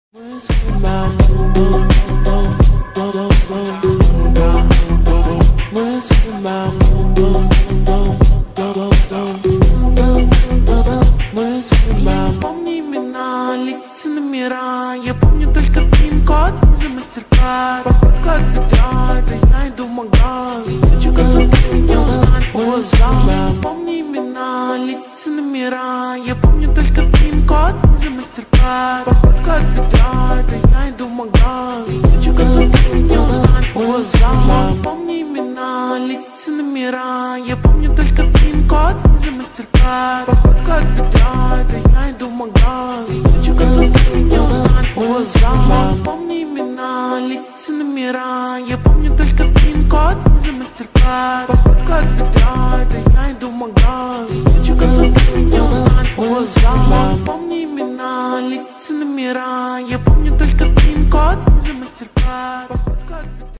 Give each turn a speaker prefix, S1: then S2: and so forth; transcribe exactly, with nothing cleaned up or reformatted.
S1: Мы занимаем, мы занимаем, мы занимаем. Помни имена, лица, номера. Я помню только пин-код, виза, мастер-карт. Походка от бедра, это я иду в магаз. Хочу концерт, не узнать по глазам. Помни имена, лица, номера. Я помню только пин-код, виза, мастер-карт. Походка от бедра, это я иду в магаз. Хочу концерт, не узнать по глазам. Помни имена, лица, номера. Я помню только пин-код, виза, мастер-карт. Походка от бедра, это я иду в магаз. Хочу концерт, не узнать по глазам. Помни имена, лица, номера. Я помню только пин-код, виза, мастер-карт. Походка от бедра, это я иду в магаз. Хочу концерт, не узнать по глазам. Помни имена, лица, номера. Я помню только пин-код, виза, мастер-карт.